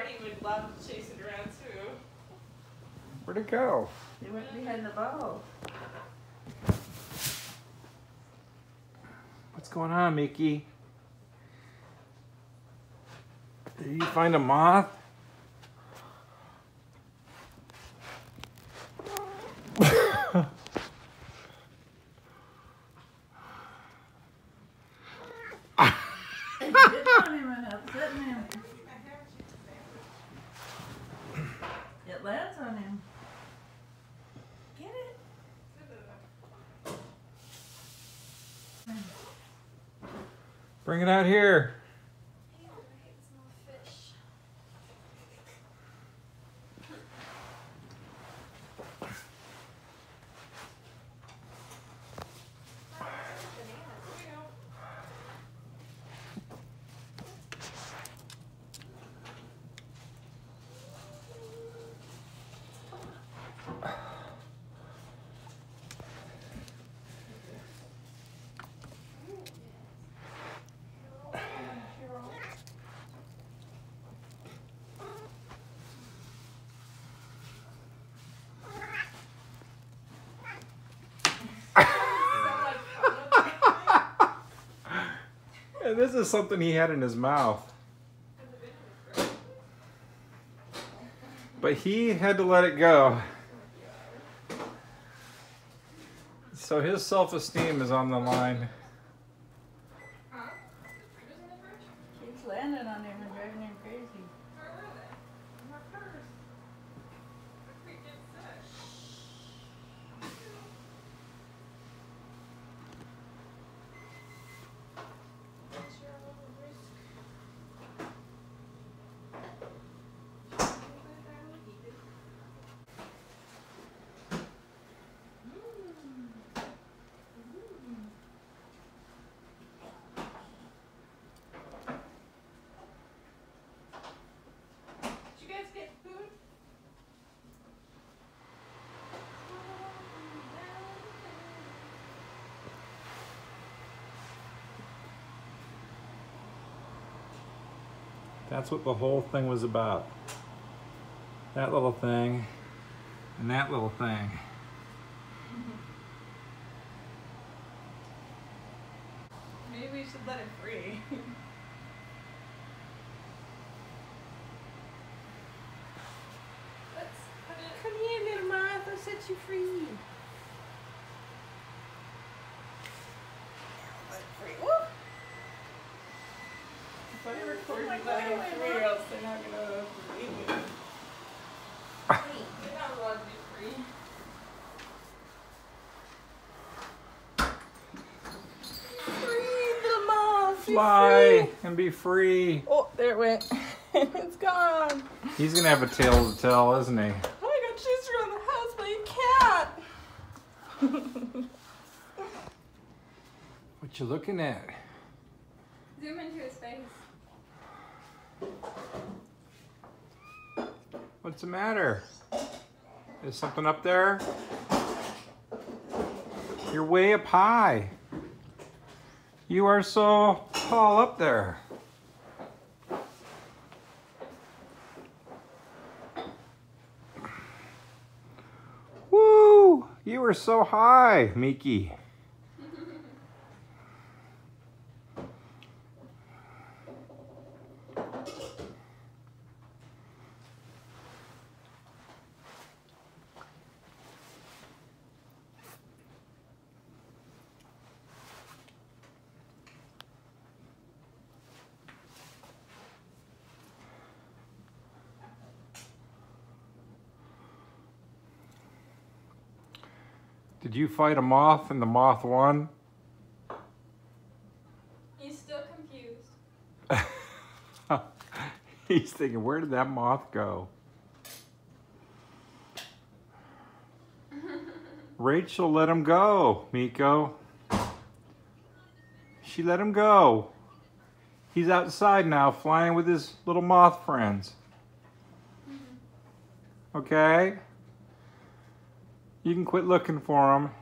Marty would love to chase it around too. Where'd it go? It went behind the bow. What's going on, Mickey? Did you find a moth? It lands on him. Get it. Bring it out here. And this is something he had in his mouth. But he had to let it go. So his self-esteem is on the line. Keeps landing on him and driving him crazy. That's what the whole thing was about. That little thing and that little thing. Maybe we should let it free. Let's put it. Come here, little moth. I'll set you free. Let it free. Woo! If I record you letting it free, or else they're not gonna believe me. They're not allowed to be free. Free, little moth. Be Fly free. and be free. Oh, there it went. It's gone. He's gonna have a tale to tell, isn't he? Oh, I got chased around the house by a cat. What you looking at? Zoom into his face. What's the matter? Is something up there? You're way up high. You are so tall up there. Woo! You are so high, Mickey. Did you fight a moth and the moth won? He's still confused. He's thinking, where did that moth go? Rachel let him go, Miko. She let him go. He's outside now flying with his little moth friends. Okay? You can quit looking for him.